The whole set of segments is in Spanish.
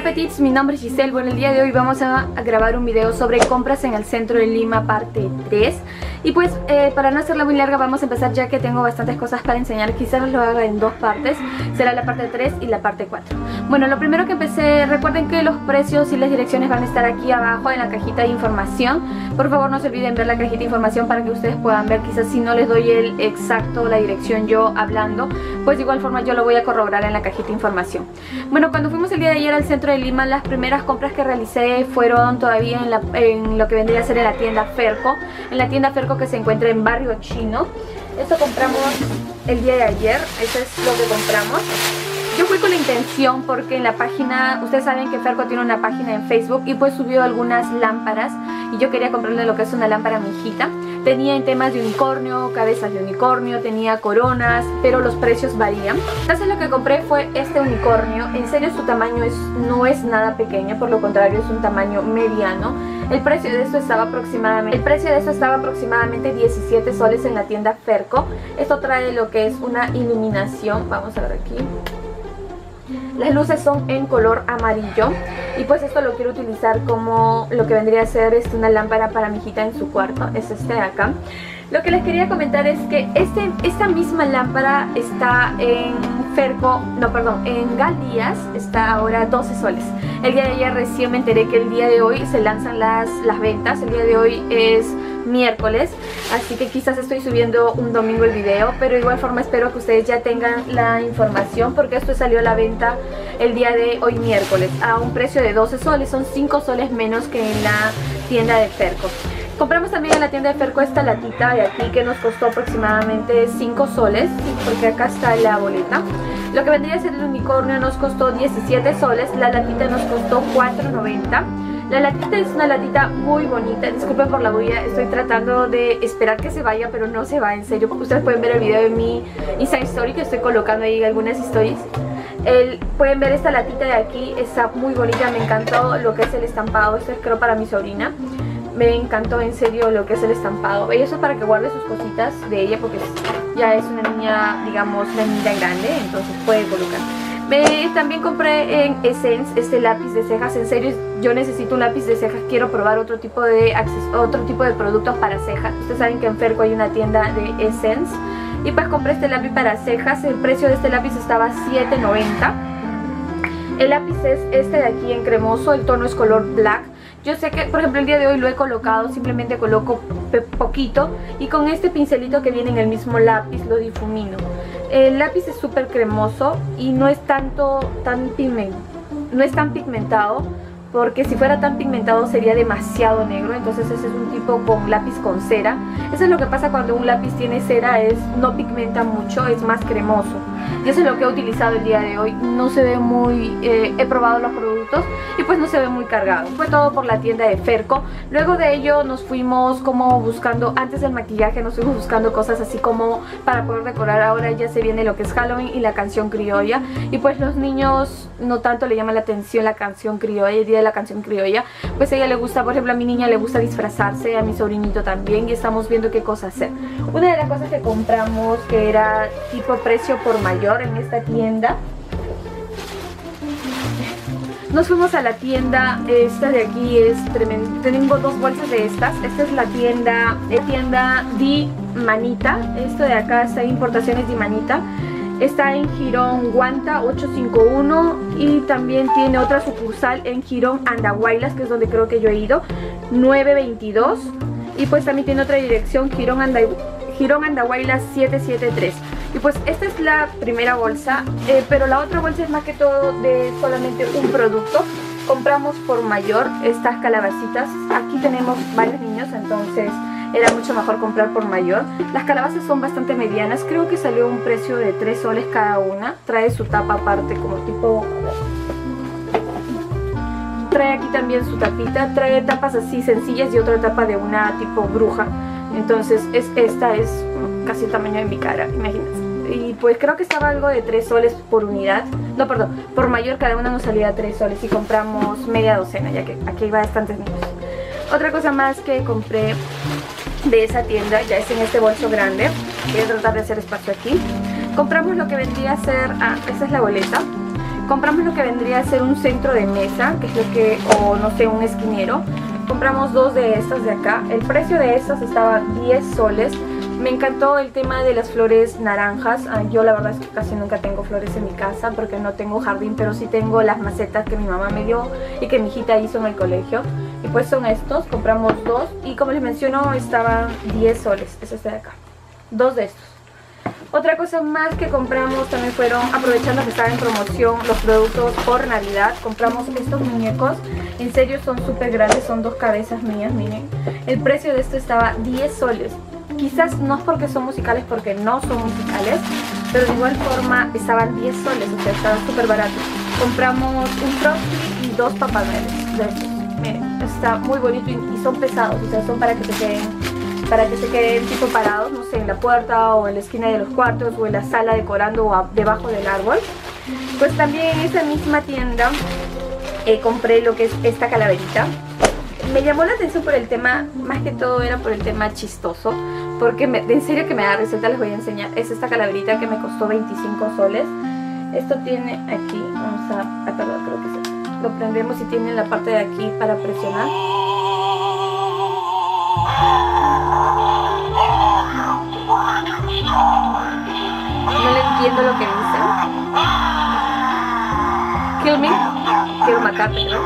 Hola Petits, mi nombre es Giselle. Bueno, el día de hoy vamos a grabar un video sobre compras en el centro de Lima parte 3. Y pues para no hacerla muy larga vamos a empezar, ya que tengo bastantes cosas para enseñar. Quizás lo haga en dos partes, será la parte 3 y la parte 4. Bueno, lo primero que empecé, recuerden que los precios y las direcciones van a estar aquí abajo en la cajita de información. Por favor no se olviden ver la cajita de información para que ustedes puedan ver. Quizás si no les doy el exacto, la dirección yo hablando, pues de igual forma yo lo voy a corroborar en la cajita de información. Bueno, cuando fuimos el día de ayer al centro de Lima, las primeras compras que realicé fueron todavía en lo que vendría a ser en la tienda Ferco. En la tienda Ferco que se encuentra en Barrio Chino. Esto compramos el día de ayer, eso es lo que compramos. Yo fui con la intención porque en la página, ustedes saben que Ferco tiene una página en Facebook y pues subió algunas lámparas y yo quería comprarle lo que es una lámpara a mi hijita. Tenía en temas de unicornio, cabezas de unicornio, tenía coronas, pero los precios varían. Entonces lo que compré fue este unicornio. En serio su tamaño no es nada pequeño, por lo contrario es un tamaño mediano. El precio de esto estaba aproximadamente 17 soles en la tienda Ferco. Esto trae lo que es una iluminación, vamos a ver aquí. Las luces son en color amarillo y pues esto lo quiero utilizar como lo que vendría a ser una lámpara para mi hijita en su cuarto. Es este de acá. Lo que les quería comentar es que esta misma lámpara está en en Galdías, está ahora 12 soles. El día de ayer recién me enteré que el día de hoy se lanzan las ventas. El día de hoy es miércoles, así que quizás estoy subiendo un domingo el video, pero de igual forma espero que ustedes ya tengan la información porque esto salió a la venta el día de hoy miércoles a un precio de 12 soles, son 5 soles menos que en la tienda de Ferco. Compramos también en la tienda de Ferco esta latita de aquí que nos costó aproximadamente 5 soles, porque acá está la boleta. Lo que vendría a ser el unicornio nos costó 17 soles, la latita nos costó 4.90. La latita es una latita muy bonita, disculpen por la bulla, estoy tratando de esperar que se vaya, pero no se va, en serio. Ustedes pueden ver el video de mi Instagram Story, que estoy colocando ahí algunas stories. Pueden ver esta latita de aquí, está muy bonita, me encantó lo que es el estampado. Esto es creo para mi sobrina. Me encantó en serio lo que es el estampado. Y eso es para que guarde sus cositas de ella, porque ya es una niña, digamos, una niña grande, entonces puede colocar. También compré en Essence este lápiz de cejas. En serio, yo necesito un lápiz de cejas. Quiero probar otro tipo de productos para cejas. Ustedes saben que en Ferco hay una tienda de Essence. Y pues compré este lápiz para cejas. El precio de este lápiz estaba $7.90. El lápiz es este de aquí en cremoso. El tono es color black. Yo sé que, por ejemplo, el día de hoy lo he colocado, simplemente coloco poquito y con este pincelito que viene en el mismo lápiz lo difumino. El lápiz es súper cremoso y no es tan pigmentado, porque si fuera tan pigmentado sería demasiado negro. Entonces ese es un tipo con lápiz con cera. Eso es lo que pasa cuando un lápiz tiene cera, no pigmenta mucho, es más cremoso. Y eso es lo que he utilizado el día de hoy. No se ve muy... he probado los productos y pues no se ve muy cargado. Fue todo por la tienda de Ferco. Luego de ello nos fuimos como buscando, antes del maquillaje nos fuimos buscando cosas así como para poder decorar. Ahora ya se viene lo que es Halloween y la canción criolla. Y pues los niños no tanto le llama la atención la canción criolla, el día de la canción criolla. Pues a ella le gusta, por ejemplo a mi niña le gusta disfrazarse, a mi sobrinito también, y estamos viendo qué cosa hacer. Una de las cosas que compramos, que era tipo precio por mayor en esta tienda, nos fuimos a la tienda, esta de aquí es tremenda. Tengo dos bolsas de estas. Esta es la tienda Di Manita. Esto de acá está Importaciones Di Manita. Está en Girón Guanta 851 y también tiene otra sucursal en Girón Andahuaylas, que es donde creo que yo he ido, 922. Y pues también tiene otra dirección, Girón Andahuaylas 773. Y pues esta es la primera bolsa, pero la otra bolsa es más que todo de solamente un producto. Compramos por mayor estas calabacitas. Aquí tenemos varios niños, entonces era mucho mejor comprar por mayor. Las calabazas son bastante medianas, creo que salió a un precio de 3 soles cada una. Trae su tapa aparte como tipo... Trae aquí también su tapita, trae tapas así sencillas y otra tapa de una tipo bruja. Entonces esta es casi el tamaño de mi cara, imagínense. Y pues creo que estaba algo de 3 soles por unidad. No, perdón, por mayor cada una nos salía 3 soles y compramos media docena, ya que aquí hay bastantes niños. Otra cosa más que compré de esa tienda, ya es en este bolso grande. Voy a tratar de hacer espacio aquí. Compramos lo que vendría a ser, esta es la boleta. compramos lo que vendría a ser un centro de mesa, que es lo que, o no sé, un esquinero. Compramos 2 de estas de acá. El precio de estas estaba 10 soles. Me encantó el tema de las flores naranjas. Yo la verdad es que casi nunca tengo flores en mi casa porque no tengo jardín, pero sí tengo las macetas que mi mamá me dio y que mi hijita hizo en el colegio. Y pues son estos, compramos 2 y como les menciono estaban 10 soles. Es este de acá, 2 de estos. Otra cosa más que compramos también fueron, aprovechando que estaba en promoción los productos por Navidad, compramos estos muñecos. En serio son súper grandes, son 2 cabezas mías, miren. El precio de esto estaba 10 soles. Quizás no es porque son musicales, porque no son musicales, pero de igual forma estaban 10 soles, o sea, estaban súper baratos. Compramos un Frosty y 2 Papá Noel de estos. Miren, está muy bonito y son pesados, o sea, son para que se queden tipo parados, no sé, en la puerta o en la esquina de los cuartos o en la sala decorando o debajo del árbol. Pues también en esa misma tienda compré lo que es esta calaverita. Me llamó la atención por el tema, más que todo era por el tema chistoso, porque en serio que me da risa, les voy a enseñar. Es esta calaverita que me costó 25 soles. Esto tiene aquí, vamos a apagar, creo que sí. Lo prendemos y tiene la parte de aquí para presionar. No le entiendo lo que dice. Kill me. Quiero matarte, creo.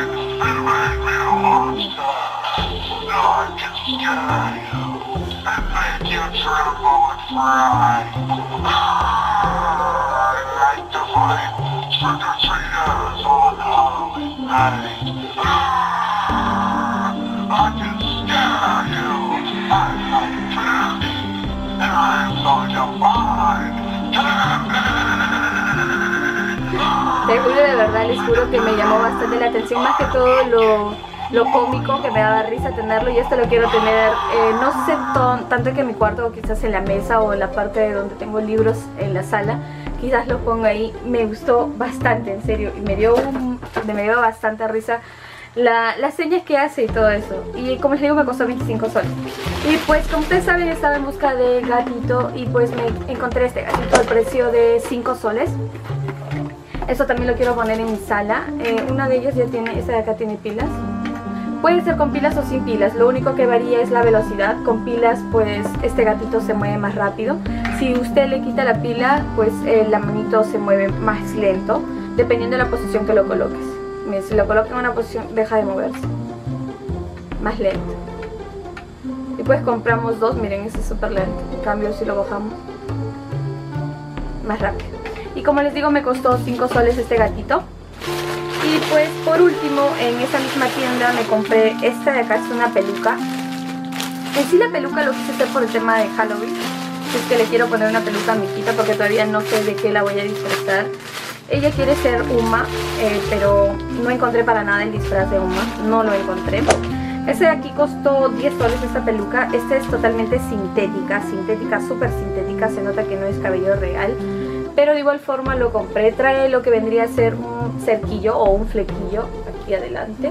Te juro, de verdad, les juro que me llamó bastante la atención, más que todo lo cómico, que me daba risa tenerlo, y esto lo quiero tener, no sé tanto que en mi cuarto o quizás en la mesa o en la parte de donde tengo libros en la sala, quizás lo pongo ahí. Me gustó bastante, en serio, y me dio bastante risa las señas que hace y todo eso. Y como les digo, me costó 25 soles. Y pues como ustedes saben, estaba en busca de gatito y pues me encontré este gatito al precio de 5 soles. Eso también lo quiero poner en mi sala. Una de ellas ya tiene, esta de acá tiene pilas. Puede ser con pilas o sin pilas, lo único que varía es la velocidad. Con pilas pues este gatito se mueve más rápido. Si usted le quita la pila, pues la manito se mueve más lento, dependiendo de la posición que lo coloques. Miren, si lo coloco en una posición, deja de moverse, más lento. Y pues compramos 2, miren, este es súper lento. En cambio si lo bajamos, más rápido. Y como les digo, me costó 5 soles este gatito. Y pues por último, en esa misma tienda me compré esta de acá, es una peluca. En sí la peluca lo quise hacer por el tema de Halloween. Es que le quiero poner una peluca a mi hijita porque todavía no sé de qué la voy a disfrazar. Ella quiere ser Uma, pero no encontré para nada el disfraz de Uma, no lo encontré. Este de aquí costó 10 soles esta peluca. Esta es totalmente sintética, súper sintética, se nota que no es cabello real. Pero de igual forma lo compré. Trae lo que vendría a ser un cerquillo o un flequillo aquí adelante,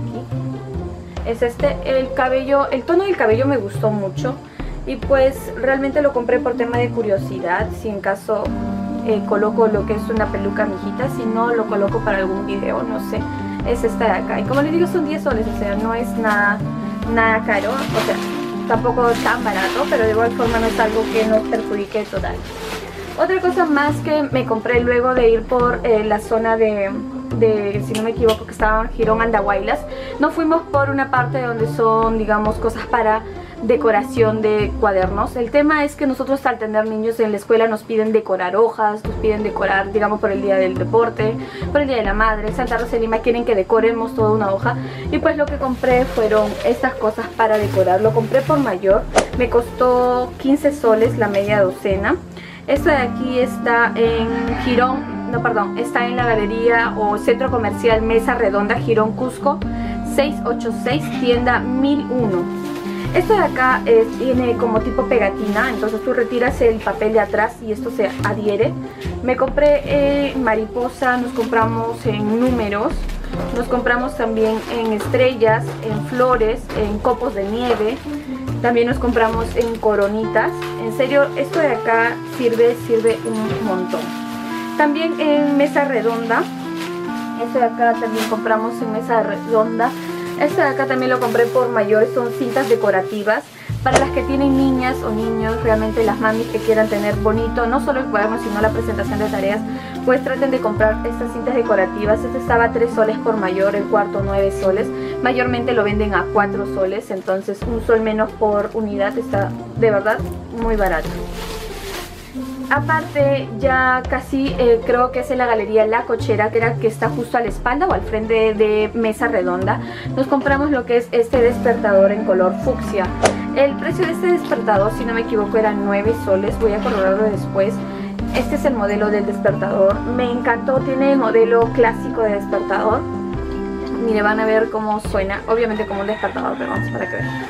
aquí. Es este, el cabello, el tono del cabello me gustó mucho. Y pues realmente lo compré por tema de curiosidad, si en caso coloco lo que es una peluca a mi hijita, si no lo coloco para algún video, no sé. Es esta de acá, y como les digo son 10 soles, o sea, no es nada caro, o sea, tampoco tan barato, pero de igual forma no es algo que nos perjudique total. Otra cosa más que me compré luego de ir por la zona de, si no me equivoco, que estaba en Girón Andahuaylas. Nos fuimos por una parte donde son, digamos, cosas para decoración de cuadernos. El tema es que nosotros, al tener niños en la escuela, nos piden decorar hojas, nos piden decorar, digamos, por el día del deporte, por el día de la madre. Santa Rosa de Lima quieren que decoremos toda una hoja, y pues lo que compré fueron estas cosas para decorar. Lo compré por mayor, me costó 15 soles la media docena. Esta de aquí está en Girón, no, perdón, está en la galería o centro comercial Mesa Redonda, Girón, Cusco, 686, tienda 1001. Esto de acá tiene como tipo pegatina, entonces tú retiras el papel de atrás y esto se adhiere. Me compré mariposa, nos compramos en números, nos compramos también en estrellas, en flores, en copos de nieve. También nos compramos en coronitas. En serio, esto de acá sirve un montón. También en mesa redonda, este de acá también compramos en mesa redonda. Este de acá también lo compré por mayor, son cintas decorativas. Para las que tienen niñas o niños, realmente las mamis que quieran tener bonito, no solo el cuaderno sino la presentación de tareas, pues traten de comprar estas cintas decorativas. Este estaba a 3 soles por mayor, el cuarto 9 soles. Mayormente lo venden a 4 soles, entonces un sol menos por unidad, está de verdad muy barato. Aparte, ya casi creo que es en la galería La Cochera, que está justo a la espalda o al frente de mesa redonda. Nos compramos lo que es este despertador en color fucsia. El precio de este despertador, si no me equivoco, era 9 soles. Voy a corroborarlo después. Este es el modelo del despertador. Me encantó, tiene el modelo clásico de despertador. Mire, van a ver cómo suena. Obviamente como un despertador, pero vamos para que vean.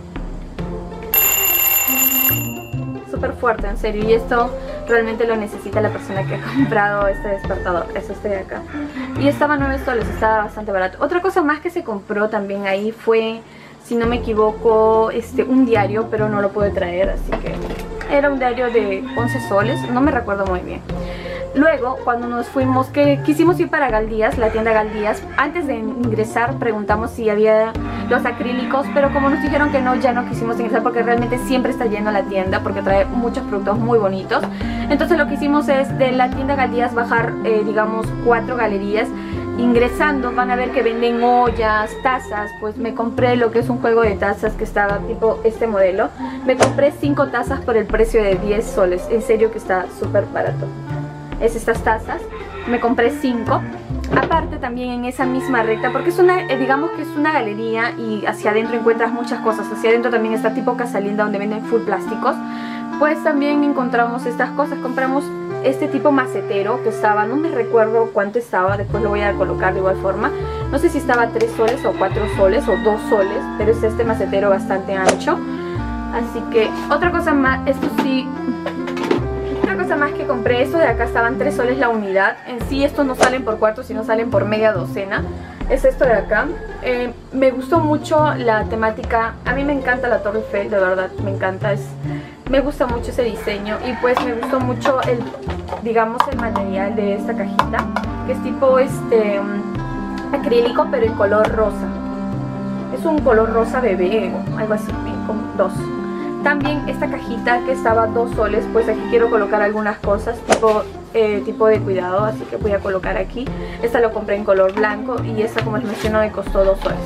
Súper fuerte, en serio, y esto realmente lo necesita la persona que ha comprado este despertador. Es este de acá y estaba a 9 soles, estaba bastante barato. Otra cosa más que se compró también ahí fue, si no me equivoco, un diario, pero no lo pude traer, así que era un diario de 11 soles, no me recuerdo muy bien. Luego, cuando nos fuimos, que quisimos ir para Galdías, la tienda Galdías, antes de ingresar preguntamos si había los acrílicos, pero como nos dijeron que no, ya no quisimos ingresar porque realmente siempre está lleno la tienda porque trae muchos productos muy bonitos. Entonces lo que hicimos es de la tienda Galdías bajar, digamos, 4 galerías. Ingresando van a ver que venden ollas, tazas. Pues me compré lo que es un juego de tazas que estaba tipo este modelo. Me compré 5 tazas por el precio de 10 soles, en serio que está súper barato. Es estas tazas, me compré 5. Aparte también en esa misma recta, porque es una, digamos que es una galería y hacia adentro encuentras muchas cosas. Hacia adentro también está tipo Casa Linda donde venden full plásticos. Pues también encontramos estas cosas. Compramos este tipo macetero que estaba, no me recuerdo cuánto estaba, después lo voy a colocar de igual forma. No sé si estaba 3 soles o 4 soles o 2 soles, pero es este macetero bastante ancho. Así que otra cosa más, esto sí... Otra cosa más que compré, esto de acá estaban 3 soles la unidad. En sí estos no salen por cuarto, sino salen por media docena. Es esto de acá. Me gustó mucho la temática. A mí me encanta la Torre Eiffel, de verdad, me encanta. Me gusta mucho ese diseño y pues me gustó mucho digamos, el material de esta cajita, que es tipo acrílico pero en color rosa. Es un color rosa bebé o algo así, como 2. También esta cajita que estaba 2 soles, pues aquí quiero colocar algunas cosas tipo de cuidado, así que voy a colocar aquí. Esta lo compré en color blanco y esta, como les menciono, me costó 2 soles.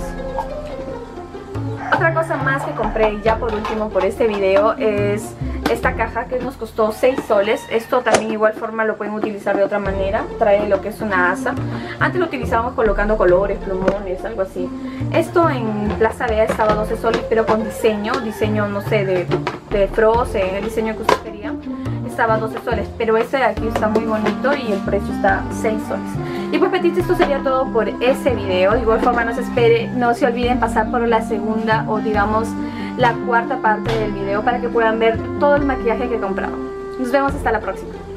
Otra cosa más que compré ya por último por este video es esta caja que nos costó 6 soles. Esto también igual forma lo pueden utilizar de otra manera. Trae lo que es una asa. Antes lo utilizábamos colocando colores, plumones, algo así. Esto en Plaza Vea estaba 12 soles, pero con diseño no sé, de Frost, el diseño que usted quería. Estaba 12 soles, pero este de aquí está muy bonito y el precio está 6 soles. Y pues petites, esto sería todo por ese video. De igual forma no se olviden pasar por la segunda o digamos la cuarta parte del video para que puedan ver todo el maquillaje que he comprado. Nos vemos hasta la próxima.